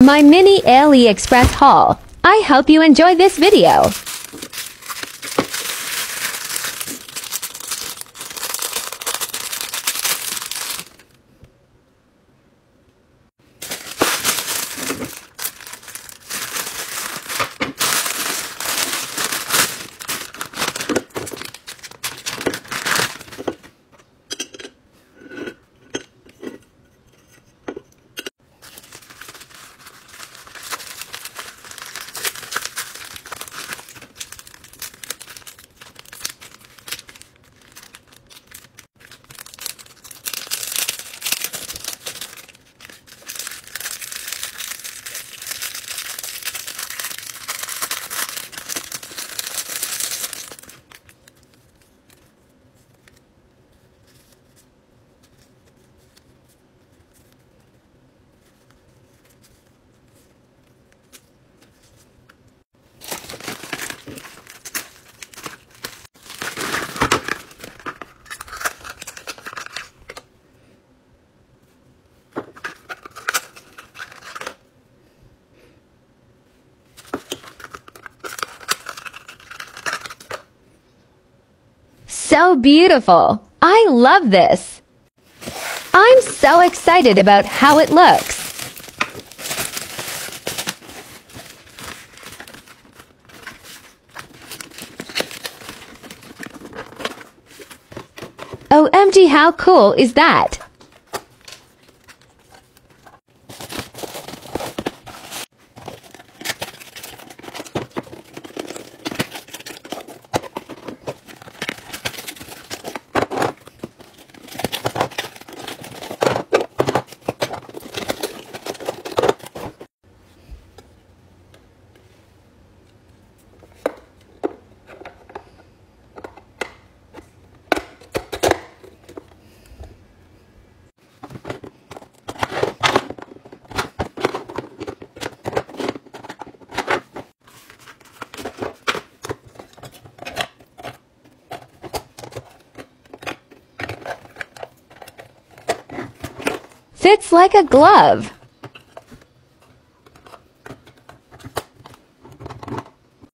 My mini Aliexpress haul. I hope you enjoy this video. So beautiful! I love this! I'm so excited about how it looks! OMG, how cool is that? Fits like a glove.